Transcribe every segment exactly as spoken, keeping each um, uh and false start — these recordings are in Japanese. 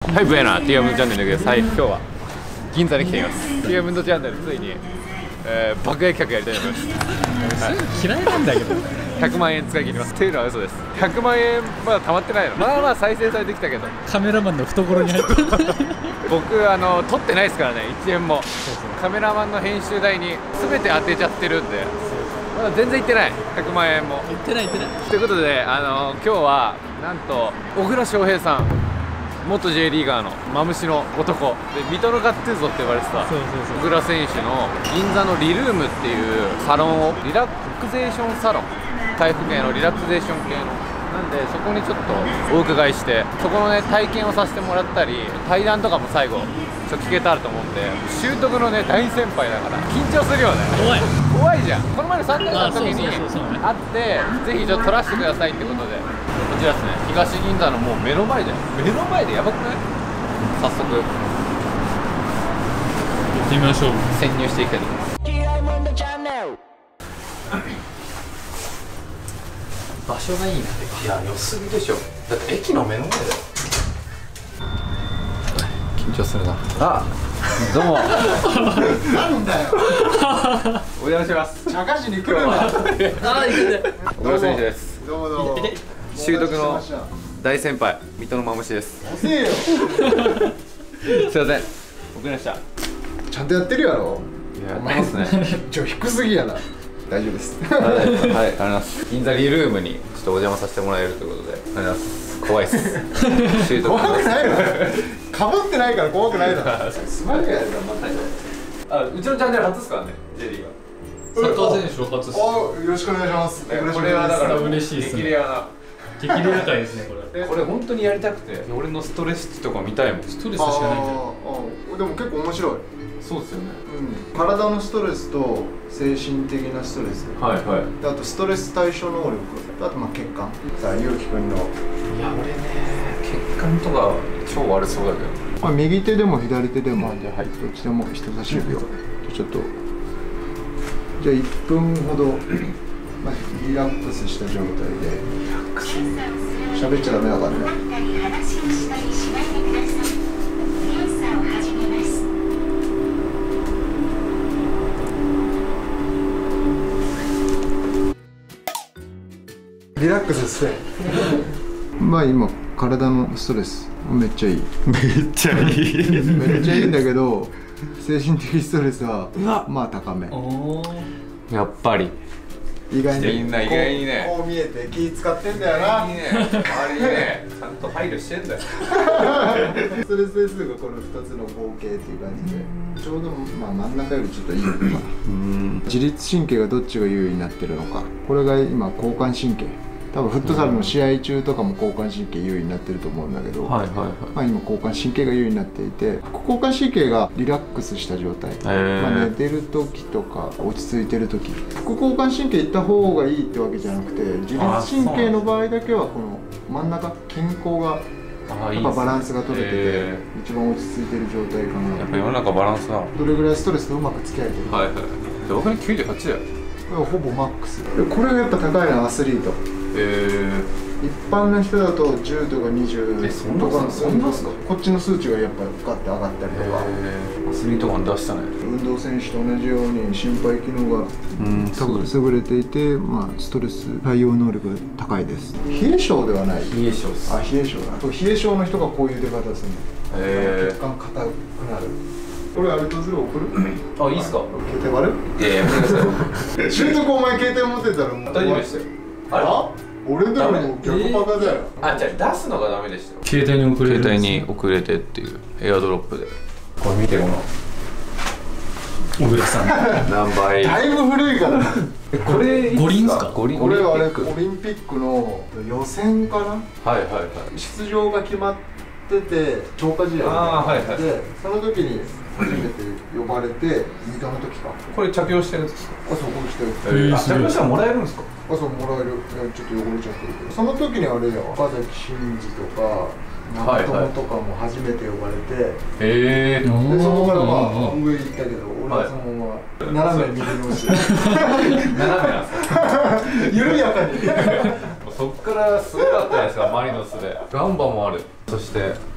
はい、ブエナ、ティアムンドチャンネルです。はい、今日は銀座に来ています。ティアムンドチャンネル、ついに、えー、爆撃企画やりたいと思います。はい、嫌いなんだけど。ひゃくまんえん使い切ります。っていうのは嘘です。ひゃくまんえんまだ溜まってないの。まあまあ再生されてきたけど。カメラマンの懐に入ってる。僕あの撮ってないですからね、いちえんも。そうそう、カメラマンの編集代に全て当てちゃってるんで。まだ全然いってない。ひゃくまんえんも。いってないいってない。ということで、あの今日はなんと小倉翔平さん。元 J リーガーのマムシの男で、水戸のガッツーゾって呼ばれてた小倉選手の銀座のリルームっていうサロンを、リラクゼーションサロン、回復系のリラクゼーション系のなんで、そこにちょっとお伺いして、そこのね体験をさせてもらったり、対談とかも最後ちょっと聞けたらと思うんで、習得のね大先輩だから緊張するよね。怖い怖いじゃん。この前のさんねんかんの時に会ってぜひちょっと撮らせてくださいってことで、こちらですね、東銀座のもう目の前で目の前でやばくない？早速行ってみましょう。潜入していきたいと思います。場所がいいな。いや良すぎでしょ。だって駅の目の前だよ。緊張するな。あ、どうも。なんだよ。お邪魔します。茶菓子に来るんだ。ああ、行くね。小倉選手です。どうもどうも。習得の大先輩、水戸のマムシです。遅えよ。すいません、遅れました。 ちゃんとやってるやろ。 いや、やってますね。 ちょ、低すぎやな。大丈夫です。 はい、ありがとうございます。銀座リルームにちょっとお邪魔させてもらえるということで、ありがとうございます。怖いです。 怖くないの。かぶってないから怖くないの。すまんやるあ、うちのチャンネル初ですからね、J リーガー。サッカー選手初です。 よろしくお願いします。 これはだから嬉しいですね。激レアな。激レア回ですね、これ。これ本当にやりたくて、俺のストレスとか見たいもん。ストレスしかないんだよ。 でも結構面白い。 そうですよね。 うん。体のストレスと精神的なストレス。はいはい。であとストレス対処能力。あとまあ血管。さあ、ゆうきくんの。いや、俺ね、血管とか超悪そうだけど。 まあ右手でも左手でも、じゃあはい、どっちでも人差し指を。ちょっと。じゃあいっぷんほど。まあ、リラックスした状態で喋っちゃダメだからね。リラックスしてまあ今体のストレスめっちゃいいめっちゃいいめっちゃいいんだけど、精神的ストレスはまあ高め。 やっぱり意外にみんな意外にね、 こう見えて気使ってんだよな。 いいね、周りにねちゃんと配慮してんだよ。 ストレス指数がこのふたつの合計っていう感じで、ちょうどまあ真ん中よりちょっといいのかな。自律神経がどっちが優位になってるのか、これが今交感神経。多分フットサルの試合中とかも交感神経優位になってると思うんだけど、まあ今交感神経が優位になっていて、交感神経がリラックスした状態、まあ寝てる時とか落ち着いてる時、副交感神経いった方がいいってわけじゃなくて、自律神経の場合だけはこの真ん中、均衡がやっぱバランスが取れてて一番落ち着いてる状態かな。 やっぱ世の中バランスだ。 どれぐらいストレスとうまく付き合えてるか。はいはい。 僕にきゅうじゅうはちだよ。 ほぼマックス。これがやっぱ高いの、アスリート。一般の人だとじゅうとかにじゅうとかの数値、こっちの数値がやっぱガッて上がったりとか。 アスリート感出したね。 運動選手と同じように心肺機能が多分優れていて、まあストレス対応能力が高いです。冷え性ではない。 冷え性です。 あ、冷え性だ。冷え性の人がこういう出方するの。血管硬くなる。これアルトズル送る？ あ、いいっすか？ 携帯割る？ いやいや、やめてください。 習得お前携帯持ってたらもう大丈夫ですよ。 あ？俺でも逆パカだよ。 あ、じゃあ出すのがダメでしたよ。携帯に送れる。携帯に送れてっていうエアドロップで。これ見て、この小倉さん何倍。 だいぶ古いから。 これ五輪ですか？ これはあれオリンピックの予選かな？ はいはいはい。 出場が決まってて強化試合で、その時に初めて呼ばれて、水戸の時か。 これ着用してるんですか？ あ、そう、これしてる。 あ、着用したらもらえるんですか？ あ、そう、もらえる。ちょっと汚れちゃってるけど、その時にあれよ、岡崎慎司とか長友とかも初めて呼ばれて、へえ。でそこからまあ上行ったけど、俺はそのまま斜め右の後ろ斜めなんですか？緩やかに。 そっからすごかったですか？マリノスでガンバもある。そして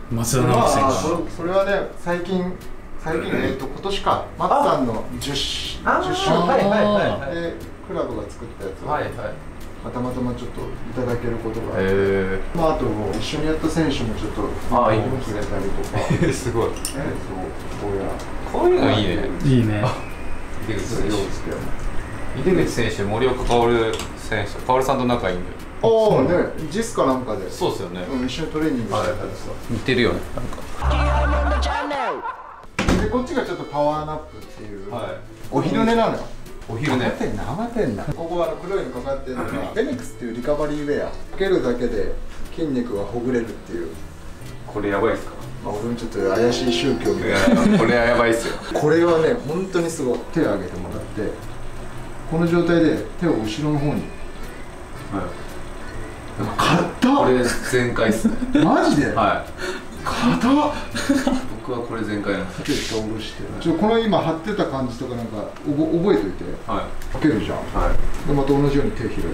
松田直樹選それそれはね、最近最近えっと今年か、松さんのじゅっしゅうねんでクラブが作ったやつを、はいはい、たまたまちょっといただけることがあって、えー、まああともう一緒にやった選手もちょっとああ、いいくれたりとか、すごい。えそうこうやこういうのいいね。 いいね。 井出口選手、井出口選手、森岡薫選手、薫さんと仲いいんだよ。 ああね、ジスかなんかで。 そうですよね。 うん、一緒にトレーニングしてたりさ。 似てるよね、なんか。 で、こっちがちょっとパワーナップっていう。はい。お昼寝なのよ。 お昼寝。 余ってんな、余ってんな。ここはあの黒いのかかってるのが、フェニックスっていうリカバリーウェア。かけるだけで筋肉がほぐれるっていう。 これやばいっすか？ まあ、俺もちょっと怪しい宗教みたいな。 これはやばいっすよ。これはね、本当にすごい。手を上げてもらって、この状態で手を後ろの方に。はい。硬っ。 これ全開っすね。 マジで？ はい。 硬っ。 僕はこれ全開なんです。 手下下ろして。ちょこの今張ってた感じとかなんかおぼ覚えといて。はい。かけるじゃん。はい。でまた同じように手開いて。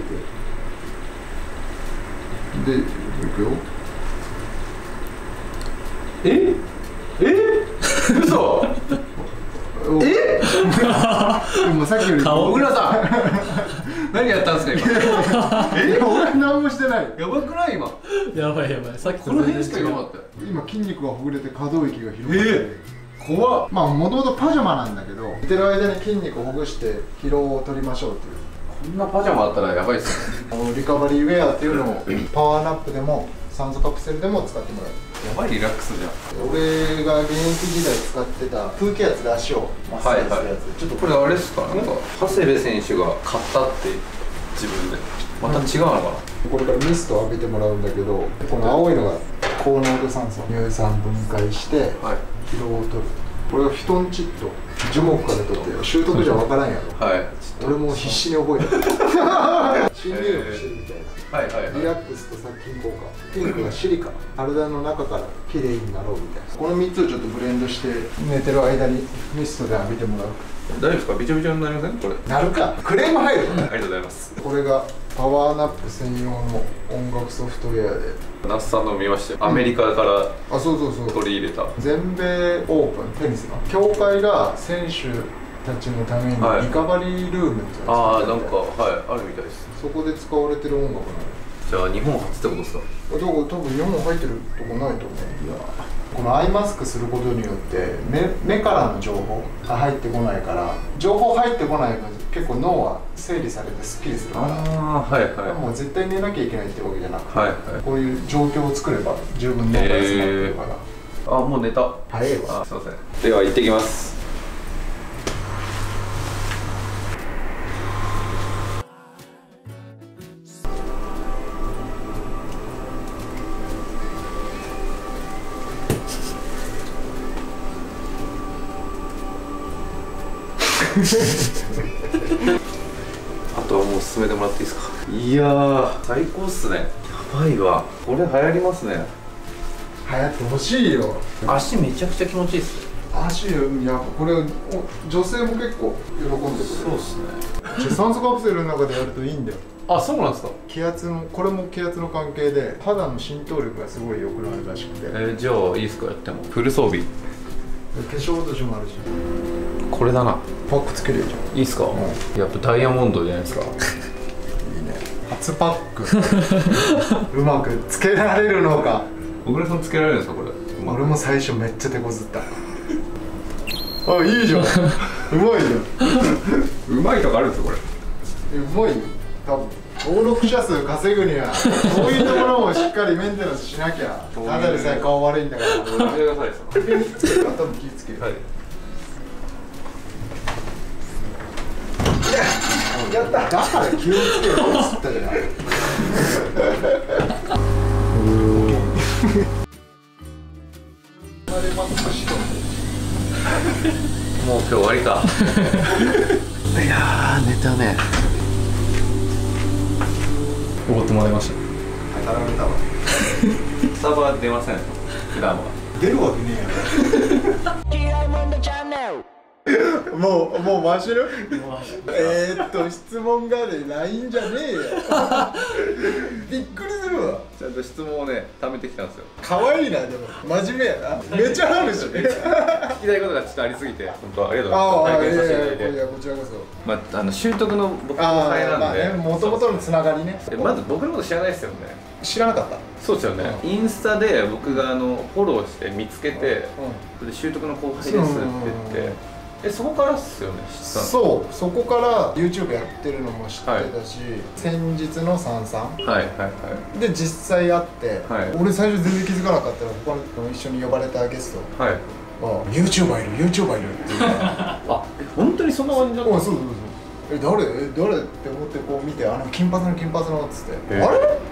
でいくよ。 え？え？嘘？え？ でもさっきより小倉さん何やったんですか今？ え？俺何もしてない。 やばくない今？ やばいやばい。さっきこの辺しかいなかったよ。 今筋肉がほぐれて可動域が広がって。えー、怖っ。 まあもともとパジャマなんだけど、寝てる間に筋肉をほぐして疲労を取りましょうっていう。 こんなパジャマあったらやばいっすね。 リカバリーウェアっていうのをパワーナップでも酸素カプセルでも使ってもらう。 やばいリラックスじゃん。 俺が現役時代使ってた空気圧で足をマッサージするやつ。 ちょっとこれあれですか、なんか長谷部選手が買ったって自分でまた違うのかな、 うん、これからミストを浴びてもらうんだけど、この青いのが高濃度酸素、乳酸分解して疲労を取る。これがフィトンチッド、樹木から取って習得じゃ分からんやろ。はい、俺も必死に覚えた。新入浴してるみたいな。はいはいはい、リラックスと殺菌効果、ピンクがシリカ、体の中からきれいになろうみたいな。このみっつをちょっとブレンドして寝てる間にミストで浴びてもらう。 大丈夫ですか？びちょびちょになりません？これなるか。クレーム入る。 ありがとうございます。 これがパワーナップ専用の音楽ソフトウェアで、 那須さんの見ましたよ。アメリカからあそうそうそう取り入れた全米オープンテニスの協会が選手たちのためにリカバリールームっていうのを作ってて、ああなんかはいあるみたいです。 そこで使われてる音楽なの。 じゃあ日本初ってことですか？ どこ多分日本入ってるとこないと思う。いやこのアイマスクすることによって目目からの情報が入ってこないから、情報入ってこない分結構脳は整理されてスッキリするから、あー、はいはい、もう絶対寝なきゃいけないってわけじゃなくて、はいはい、こういう状況を作れば十分脳が休まってるから、 えー、あもう寝た。早いわ。あすいません。では行ってきます。あとはもう進めてもらっていいですか？いやー最高っすね。やばいわ。これ流行りますね。 流行ってほしいよ。 足めちゃくちゃ気持ちいいっす。 足いやこれ女性も結構喜んでくれる。 そうっすね。 酸素カプセルの中でやるといいんだよ。 あ、そうなんですか。 気圧のこれも気圧の関係で肌の浸透力がすごい良くなるらしくて。えー、じゃあいいですか？やってもフル装備。 化粧落としもあるし。 これだな。 パックつけるじゃん。いいっすか？うん、やっぱダイヤモンドじゃないですか。いいね。 初パックうまくつけられるのか。 小倉さんつけられるんですかこれ？ 俺も最初めっちゃ手こずった。あ、いいじゃん。うまいじゃん。 うまいとかあるんですよこれ。 うまいよ。多分登録者数稼ぐにはそういうところもしっかりメンテナンスしなきゃ。ただでさえ顔悪いんだから。やめてください。頭気ぃつける。はい。やった。だから気をつけろっつったじゃない。 もう今日終わりか。いやー寝たね。 おごってもらいました。 働かれたわ。 スタバ出ません普段は。 出るわけねえやろ。 もうもう回してる。えーっと質問がねないんじゃねえよ。びっくりするわ。 ちゃんと質問をね貯めてきたんですよ。 可愛いな。でも真面目やな。めっちゃあるし。 聞きたいことがちょっとありすぎて、本当ありがとうございます。 ああ、 体験させていただいいやいやて。 こちらこそ。 まああの習得の僕後あ輩あ、まあね、 なんで。 もともとのつながりね。 でまず僕のこと知らないですよね。 知らなかった。 そうですよね。インスタで僕があのフォローして見つけて、それで習得の後輩ですって言って。え、そこからっすよね、知ったの。 そう、そこから YouTube やってるのも知ってたし、先日のさんさんはいはいはで実際会って、 はい俺最初全然気づかなかったら他の一緒に呼ばれたゲストいはい。 が YouTuber いる YouTuber いるっていうからあ、え本当にそんな感じだったおそうそうそうえ誰え誰って思ってこう見てあの金髪の金髪のっつってあれえーって思って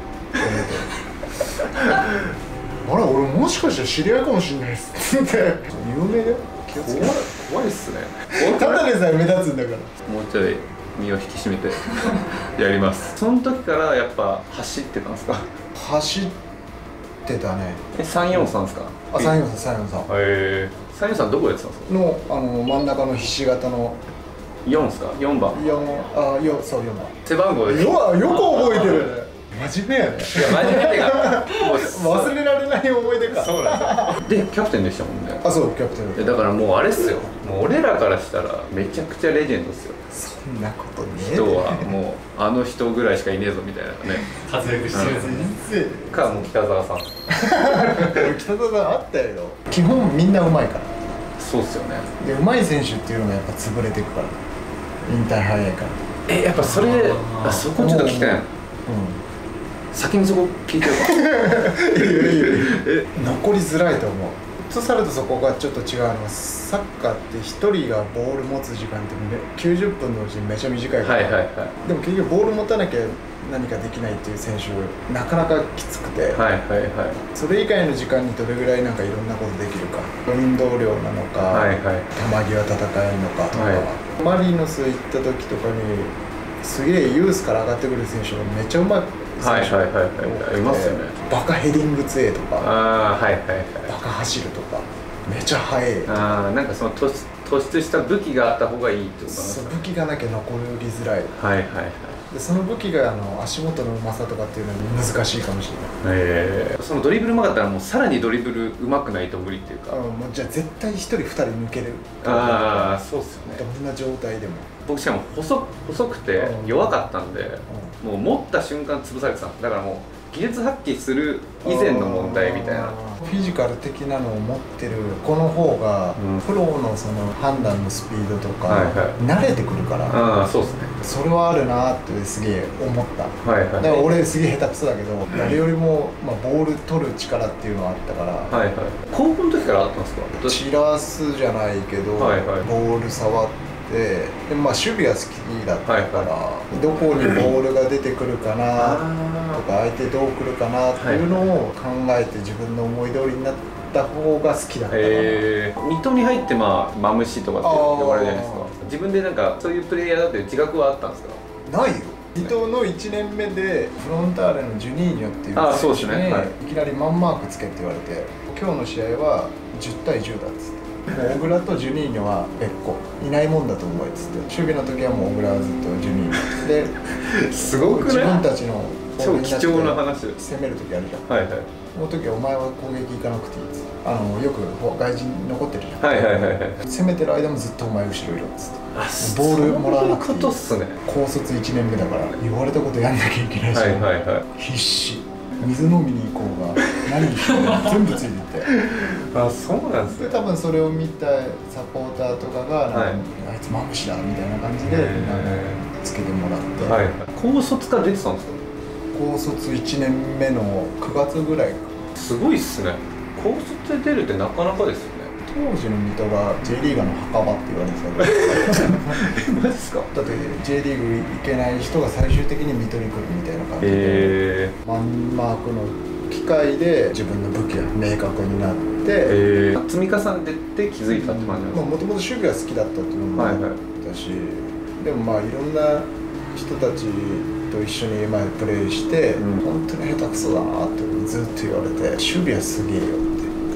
あれ俺もしかして知り合いかもしれないっすって有名だよ気をつけて怖い怖いっすね。 ただでさえ目立つんだからもうちょい身を引き締めてやります。その時からやっぱ走ってたんですか。 走ってたねえ、さんよんさんですか。 あ、さんよんさん、さんよんさんへえ。さんよんさんどこやってたんですか。 のあの真ん中のひし形のよんですか。よんばん。 よんあよそうよんばん背番号です。 よよく覚えてるね真面目やねいや真面目ってかもう忘れられない思い出かそうなんですよ。でキャプテンでしたもんね。 あそうキャプテンえだからもうあれっすよ。もう俺らからしたらめちゃくちゃレジェンドっすよ。 そんなことねえ人はもうあの人ぐらいしかいねえぞみたいなね。 活躍してるやつね。 全然かもう北沢さん。 北田さんあったよ基本みんなうまいからそうっすよね。 でうまい選手っていうのがやっぱ潰れていくから引退早いからえやっぱそれあそこちょっと聞きたいな。 う先にそこ聞いてるか。 んいいよいいよえ残りづらいと思うフットサルとそこがちょっと違うのはサッカーってひとりがボール持つ時間ってめきゅうじゅっぷんのうちにめちゃ短いから、 はいはいはいでも結局ボール持たなきゃ何かできないっていう選手なかなかきつくて、 はいはいはいそれ以外の時間にどれぐらいなんかいろんなことできるか運動量なのか、 はいはい球際戦えるのかとか、 はいマリノス行った時とかにすげえユースから上がってくる選手がめっちゃうまいはい選手はいはいはいいますよね。 バカヘディング強えとかああはいはいはい。 バカ走るとかめちゃ速いああなんかその突突出した武器があった方がいいってことなんですか。 そう武器がなきゃ残りづらいはいはいはい。 でその武器があの足元のうまさとかっていうのは難しいかもしれないええそのドリブルうまかったらもうさらにドリブルうまくないと無理っていうか。 あのもうじゃあ絶対ひとりふたり抜けれるああそうっすよね。 どんな状態でも僕しかも細細くて弱かったんで、もう持った瞬間潰されてたんです。だからもう技術発揮する以前の問題みたいな。 フィジカル的なのを持ってる子の方が、 うんプロのその判断のスピードとか、 はいはい慣れてくるから、 ああそうっすね。 それはあるなってすげえ思ったはいはいだから俺すげえ下手くそだけど、誰よりも、まあ、ボール取る力っていうのはあったから、 はいはい。高校の時からあったんですか。 散らすじゃないけど、 はいはいボール触ってでまあ守備は好きだったから、 はいどこにボールが出てくるかなとあか相手どう来るかなっていうのを考えて自分の思い通りになった方が好きだったかな、 ええ水戸に入ってまあマムシとかって呼ばれるじゃないですか。自分でなんかそういうプレイヤーだっていう自覚はあったんですか。 ないよ伊藤のいちねんめでフロンターレのジュニーニョっていうあそうですねにはいいきなりマンマークつけって言われて今日の試合はじゅうたいじゅうだっつってもう小倉とジュニーニョは別個いないもんだと思えっつって守備の時はもう小倉はずっとジュニーニョですごくない自分たちの超貴重な話です。 攻める時あるじゃんはいはいその時はお前は攻撃行かなくていいっつってあのよく外人残ってるじゃん、 はいはいはいはい。 攻めてる間もずっとお前後ろいろっつってあボールもらわなくていいそういうことっすね。 高卒いちねんめだから言われたことやんなきゃいけないし、 はいはいはい。 必死水飲みに行こうが何にしようが全部ついててあそうなんですでね。 多分それを見たサポーターとかがなんか、 はいあいつマムシだみたいな感じでなんかつけてもらって、 はいはい。高卒から出てたんですか。 高卒いちねんめのくがつぐらいかすごいっすね。高卒で出るってなかなかですよね。 当時の水戸が J リーガーの墓場って言われてたけどえマジっすか。 だって J リーグ行けない人が最終的に水戸に来るみたいな感じで、 えマンマークの機会で自分の武器が明確になって、 ー、えー、積み重ねてって気づいたって感じなんですか。 もともと守備が好きだったっていうのもあっはいはい。 たし、でもまあいろんな人たちと一緒に前プレーして、 うん本当に下手くそだなってずっと言われて守備はすげえよって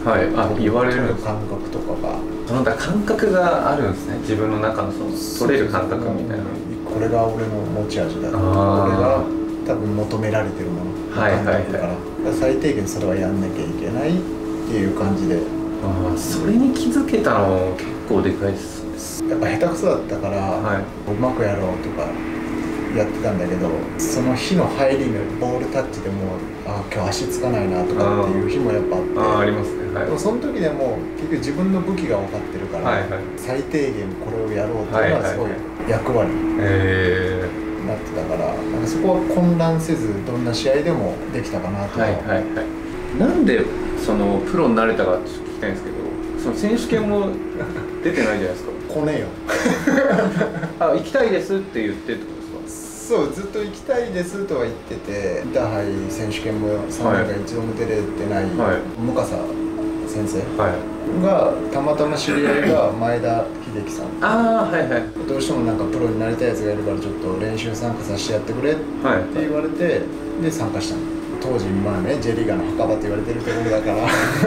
はい、あ、言われる感覚とかがそのだ感覚があるんですね。自分の中のその取れる感覚みたいな。 これが俺の持ち味だとか、俺が多分求められてるもの、はいはいはい、だから最低限それはやんなきゃいけないっていう感じで、 あ、それに気づけたの結構でかいですね。 やっぱ下手くそだったから、はい、うまくやろうとかやってたんだけど、その日の入りのボールタッチでもあ今日足つかないなとかっていう日もやっぱあって、 あありますね、はい、 でもその時でも結局自分の武器が分かってるから、はいはい、最低限これをやろうっていうのはすごい役割になってたから、なんかそこは混乱せずどんな試合でもできたかなとは、はいはいはい、 なんでそのプロになれたかって聞きたいんですけど、その選手権も出てないじゃないですか。 来ねえよあ、行きたいですって言ってってことですか。 そう、ずっと行きたいですとは言ってて、インターハイ選手権もさんねんかん一度も出れてない、はい、向笠先生がたまたま知り合いが前田秀樹さん、 あー、はいはい、 どうしてもなんかプロになりたいやつがいるからちょっと練習参加させてやってくれって言われて、はい、で参加したの。当時まあね J リーガーの墓場って言われてるところだから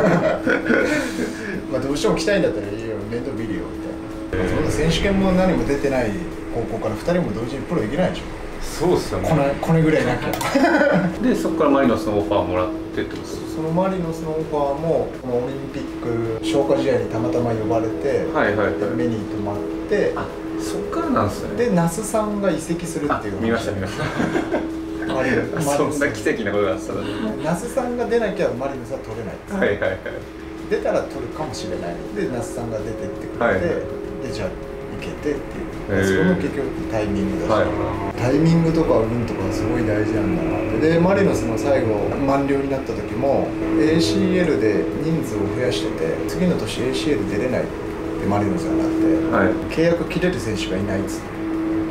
まあどうしても来たいんだったらいいよ、面倒見るよみたいな。そんな選手権も何も出てない高校からふたりも同時にプロできないでしょ。 そうっすよね。 これ、これぐらいなきゃで、そこからマリノスのオファーもらってってことですか。 そのマリノスのオファーもこのオリンピック消化試合にたまたま呼ばれて、はいはいはい、で目に留まって、あ、そっからなんですね。で、那須さんが移籍するっていうのを見ました見ましたマリノスそんな奇跡なことがあったのに那須さんが出なきゃマリノスは取れないです、はいはいはい、出たら取るかもしれないので那須さんが出てってくれて、はいはい、でじゃあ行けてっていう、そこの結局タイミングだし、はい、タイミングとか運とかすごい大事なんだなって。でマリノスの最後満了になった時も エーシーエル で人数を増やしてて、次の年 エーシーエル 出れないってマリノスがなって、はい、契約切れる選手がいないっつって、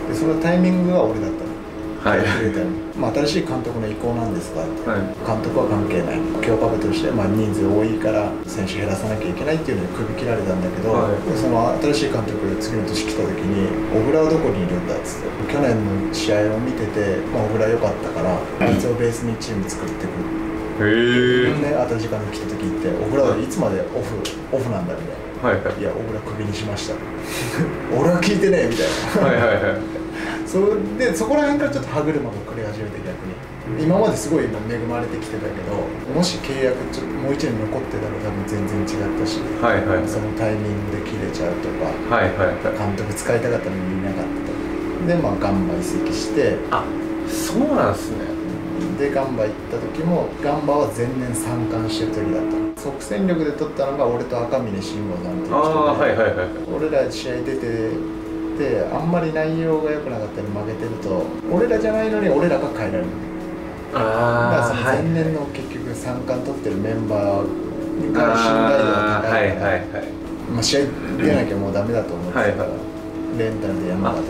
でそのタイミングが俺だったの。はい、まあ新しい監督の意向なんですが、はい、監督は関係ない、強化部として、まあ、人数多いから選手減らさなきゃいけないっていうのに首切られたんだけど、はい、その新しい監督が次の年来た時に「小倉はどこにいるんだ」っつって、去年の試合を見てて、まあ、小倉良かったからあいつをベースにチーム作ってくる。へえ。で新しい監督来た時言って「小倉はいつまでオフオフなんだ」みたいな「はいはい、いや小倉クビにしました」俺は聞いてねえみたいな。はいはいはいそれでそこら辺からちょっと歯車がくれ始めて、逆に今まですごい恵まれてきてたけど、もし契約ちょもういちねん残ってたら多分全然違ったし、はいはいはい、そのタイミングで切れちゃうとか、はいはいはい、監督使いたかったのにいなかったとかで、まあガンバ移籍して、あ、そうなんですね。でガンバ行った時もガンバは前年さん冠してる時だったの。即戦力で取ったのが俺と赤嶺慎吾さんっていう人で、あ、はいはいはい、俺ら試合出てであんまり内容が良くなかったり負けてると、俺らじゃないのに俺らが変えられる。あだからその前年の結局さん冠取ってるメンバーに関信頼度が高いから、まあ試合出なきゃもうダメだと思ってたから、レンタルで山形行って、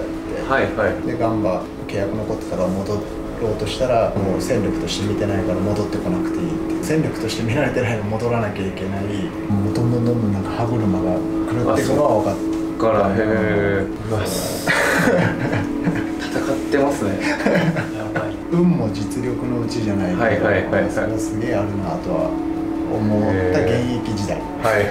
はいはい、でガンバ契約残ってたから戻ろうとしたら、もう戦力として見てないから戻ってこなくていいって、戦力として見られてないの戻らなきゃいけない、もうどんどんどんどんなんか歯車が狂っていくのは分かって。から、へえ、うわ戦ってますねやばい。運も実力のうちじゃないけど、はいはいはいはい、それはすげえあるなとは思った現役時代。はい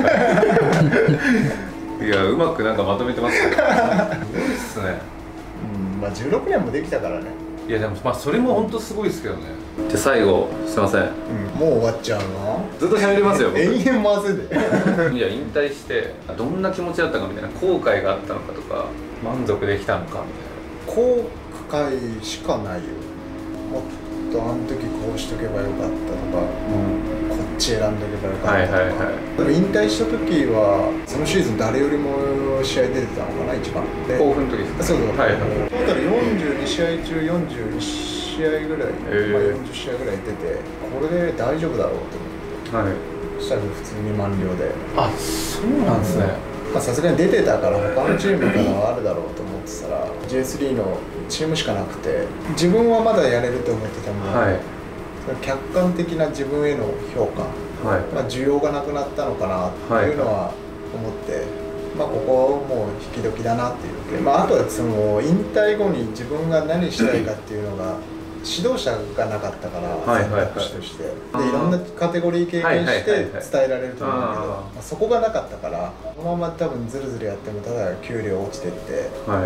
はいいや、うまくなんかまとめてますね。すごいっすね。うん、まあじゅうろくねんもできたからね。いやでもまあそれも本当すごいですけどね。で最後すいません、うん、もう終わっちゃうの？ずっと喋りますよ僕。延々回せでいや引退してどんな気持ちだったかみたいな、後悔があったのかとか満足できたのかみたいな。後悔しかないよ。もっとあの時こうしとけばよかったとか、うん、こっち選んどけばよかったとか、はいはいはい、でも引退した時はそのシーズン誰よりも試合出てたのかな一番。興奮の時ですか？そうそう、はいはい、トータルよんじゅうにしあい中よんじゅういち試合ぐらい、えーまあ、よんじゅう試合ぐらい出て、これで大丈夫だろうと思って、はい、そしたら普通に満了で。あ、そうなんですね。さすがに出てたから他のチームからはあるだろうと思ってたら ジェイスリー のチームしかなくて、自分はまだやれると思ってても、はい、客観的な自分への評価、はい、まあ、需要がなくなったのかなっていうのは思って、はい、まあ、ここもう引き時だなっていう、まあ、あとはその引退後に自分が何したいかっていうのが指導者がなかったから、 はいはいはい、 選択肢としてでいろんなカテゴリー経験して伝えられると思うんだけど、まあ、そこがなかったからこのまま多分ずるずるやってもただ給料落ちてって、 はい、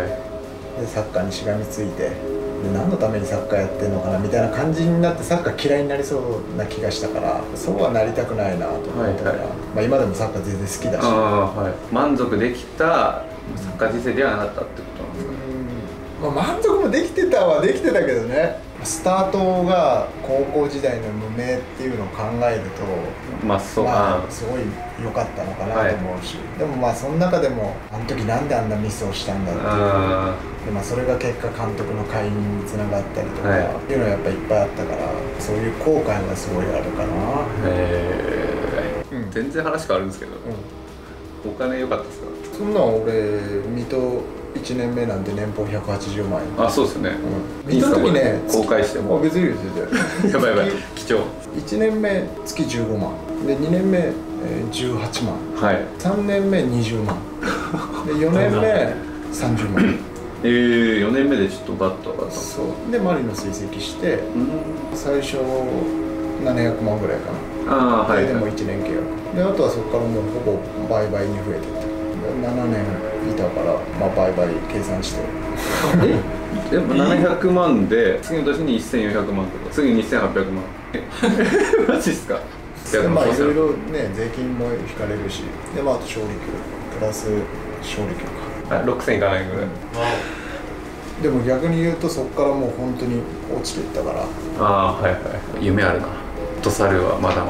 でサッカーにしがみついてで何のためにサッカーやってんのかなみたいな感じになってサッカー嫌いになりそうな気がしたからそうはなりたくないなと思ったから、はいはい、まあ、今でもサッカー全然好きだし、 はい、満足できたサッカー人生ではなかったってことなんですかね。 まあ、満足もできてたはできてたけどね、スタートが高校時代の無名っていうのを考えるとまあそう、 まあ、すごい良かったのかなと思うし、はい、でもまあその中でもあの時なんであんなミスをしたんだっていうで、まあ、それが結果監督の解任につながったりとか、はい、っていうのはやっぱいっぱいあったからそういう後悔がすごいあるかな。 へえ、うん、全然話変わるんですけど、うん、お金良かったですか？ そんなん俺水戸いちねんめなんて年俸ひゃくはちじゅうまんえん。 あ、そうですね、 うん、いいですか、ね、 公開しても。 あ、別にいいですよやばいやばい、貴重。 いちねんめ月じゅうごまんでにねんめ、えー、じゅうはちまん、はい、さんねんめにじゅうまんでよねんめさんじゅうまんえー、よねんめでちょっとバッと上がった。 そうでマリノス移籍して、うん、最初ななひゃくまんぐらいかな。 ああ、はい、 でもいちねん契約で、あとはそこからもうほぼ倍々に増えていった。ななねんいたから、まあ、倍々計算してえでもななひゃくまんで次の年にせんよんひゃくまんとか次にせんはっぴゃくまんえマジっすか？ でまあいろいろね税金も引かれるしで、まあ、あと勝利給プラス勝利給かあろくせんいかないぐらい、 うん、でも逆に言うとそこからもう本当に落ちていったから。 ああ、はいはい、夢あるな。とさるはまだまだ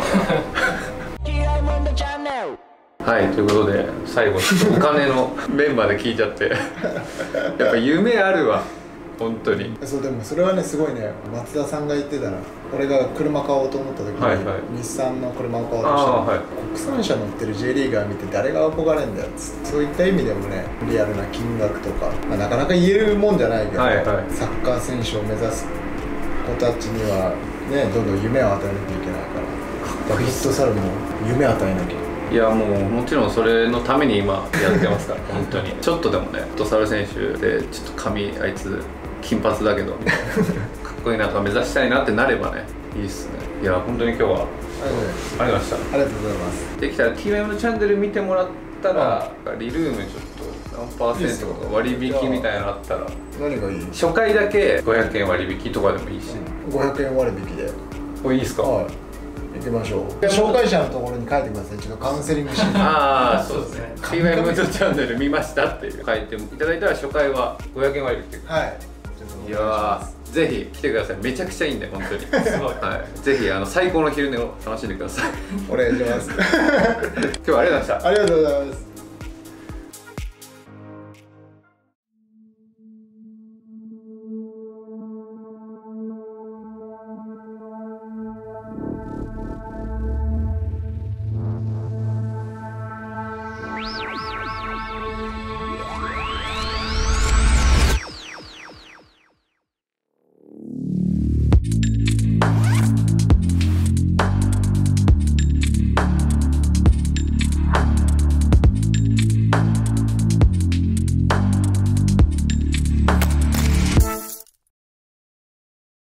はい、ということで最後お金のメンバーで聞いちゃってやっぱ夢あるわ本当に。 そうでもそれはねすごいね、松田さんが言ってたら俺が車買おうと思った時に、はいはい、日産の車を買おうとしたら、はい、国産車乗ってる J リーガー見て誰が憧れんだよっつってそういった意味でもねリアルな金額とか、まあ、なかなか言えるもんじゃないけど、はいはい、サッカー選手を目指す子たちにはねどんどん夢を与えなきゃいけないからフットサルも夢与えなきゃ。 いやもうもちろんそれのために今やってますから本当にちょっとでもねフットサル選手でちょっと髪あいつ金髪だけどかっこいいなとか目指したいなってなればねいいっすね。いや本当に今日はありがとうございました。 ありがとうございます。 できたら ティーエム のチャンネル見てもらったらリルームちょっと何パーセントとか割引みたいなのあったら何がいい？ 初回だけごひゃくえん割引とかでもいいし、 ごひゃくえん割引でこれいいっすか？ はい、行きましょう。紹介者のところに書いてください。ちょっとカウンセリングして。 ああ、そうですね。ティーエム のチャンネル見ましたって書いていただいたら初回はごひゃくえん割引。 はい。 いやー、ぜひ来てください。めちゃくちゃいいんで本当に。すごい。はい。ぜひあの最高の昼寝を楽しんでください。 お願いします。 今日はありがとうございました。 ありがとうございます。